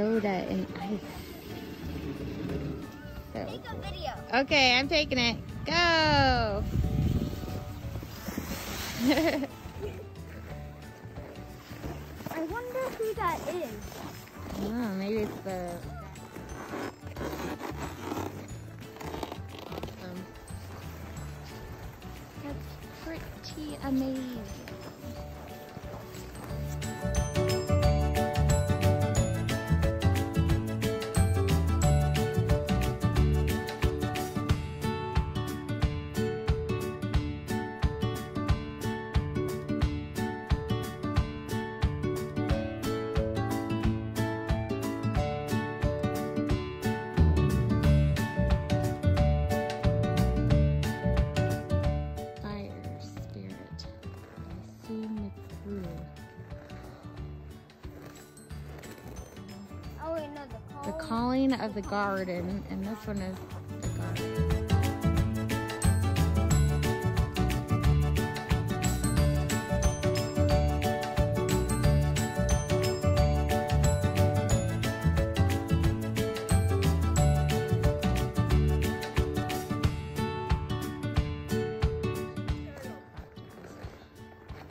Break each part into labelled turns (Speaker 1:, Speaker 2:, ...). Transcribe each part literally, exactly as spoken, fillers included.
Speaker 1: soda and ice. So
Speaker 2: Take a video.
Speaker 1: okay, I'm taking it. Go!
Speaker 2: I wonder who that is.
Speaker 1: Oh, maybe it's the... Awesome. That's pretty amazing. The calling of the garden, and this one is the garden.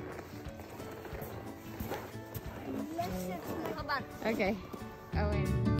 Speaker 2: Let's just, hold on.
Speaker 1: Okay. Oh, wait.